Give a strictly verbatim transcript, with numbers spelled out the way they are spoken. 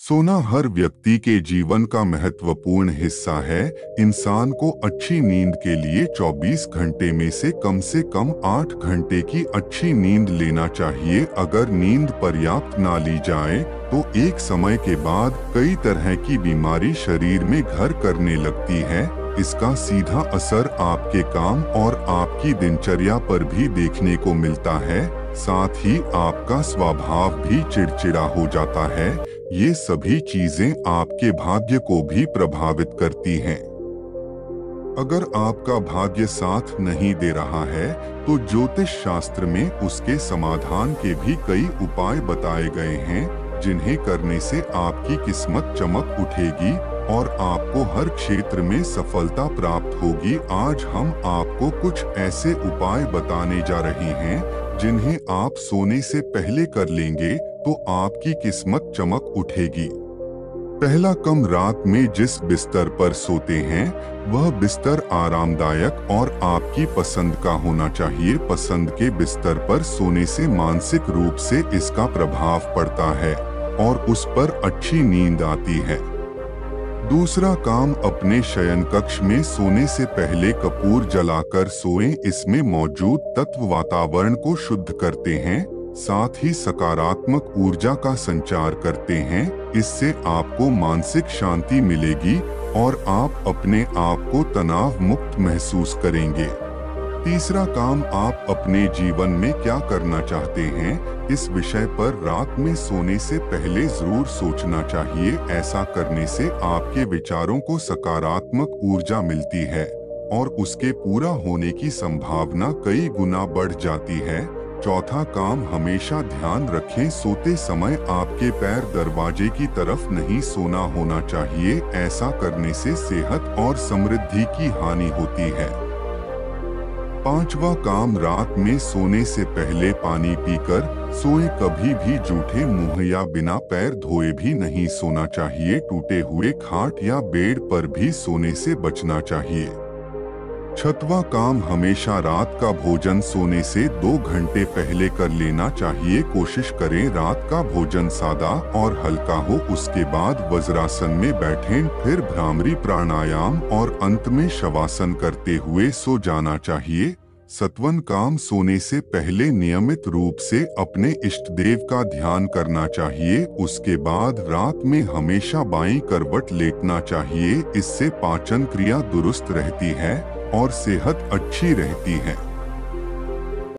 सोना हर व्यक्ति के जीवन का महत्वपूर्ण हिस्सा है। इंसान को अच्छी नींद के लिए चौबीस घंटे में से कम से कम आठ घंटे की अच्छी नींद लेना चाहिए। अगर नींद पर्याप्त ना ली जाए तो एक समय के बाद कई तरह की बीमारी शरीर में घर करने लगती है। इसका सीधा असर आपके काम और आपकी दिनचर्या पर भी देखने को मिलता है। साथ ही आपका स्वभाव भी चिड़चिड़ा हो जाता है। ये सभी चीजें आपके भाग्य को भी प्रभावित करती हैं। अगर आपका भाग्य साथ नहीं दे रहा है तो ज्योतिष शास्त्र में उसके समाधान के भी कई उपाय बताए गए हैं, जिन्हें करने से आपकी किस्मत चमक उठेगी और आपको हर क्षेत्र में सफलता प्राप्त होगी। आज हम आपको कुछ ऐसे उपाय बताने जा रहे हैं जिन्हें आप सोने से पहले कर लेंगे तो आपकी किस्मत चमक उठेगी। पहला, कम रात में जिस बिस्तर पर सोते हैं वह बिस्तर आरामदायक और आपकी पसंद का होना चाहिए। पसंद के बिस्तर पर सोने से मानसिक रूप से इसका प्रभाव पड़ता है और उस पर अच्छी नींद आती है। दूसरा काम, अपने शयन कक्ष में सोने से पहले कपूर जलाकर सोएं। इसमें मौजूद तत्व वातावरण को शुद्ध करते हैं, साथ ही सकारात्मक ऊर्जा का संचार करते हैं। इससे आपको मानसिक शांति मिलेगी और आप अपने आप को तनाव मुक्त महसूस करेंगे। तीसरा काम, आप अपने जीवन में क्या करना चाहते हैं, इस विषय पर रात में सोने से पहले जरूर सोचना चाहिए। ऐसा करने से आपके विचारों को सकारात्मक ऊर्जा मिलती है और उसके पूरा होने की संभावना कई गुना बढ़ जाती है। चौथा काम, हमेशा ध्यान रखें सोते समय आपके पैर दरवाजे की तरफ नहीं सोना होना चाहिए। ऐसा करने से सेहत और समृद्धि की हानि होती है। पांचवा काम, रात में सोने से पहले पानी पीकर सोएं। कभी भी जूठे मुंह या बिना पैर धोए भी नहीं सोना चाहिए। टूटे हुए खाट या बेड पर भी सोने से बचना चाहिए। छठवां काम, हमेशा रात का भोजन सोने से दो घंटे पहले कर लेना चाहिए। कोशिश करें रात का भोजन सादा और हल्का हो। उसके बाद वज्रासन में बैठें, फिर भ्रामरी प्राणायाम और अंत में शवासन करते हुए सो जाना चाहिए। सतवन काम, सोने से पहले नियमित रूप से अपने इष्ट देव का ध्यान करना चाहिए। उसके बाद रात में हमेशा बाईं करवट लेटना चाहिए। इससे पाचन क्रिया दुरुस्त रहती है और सेहत अच्छी रहती है।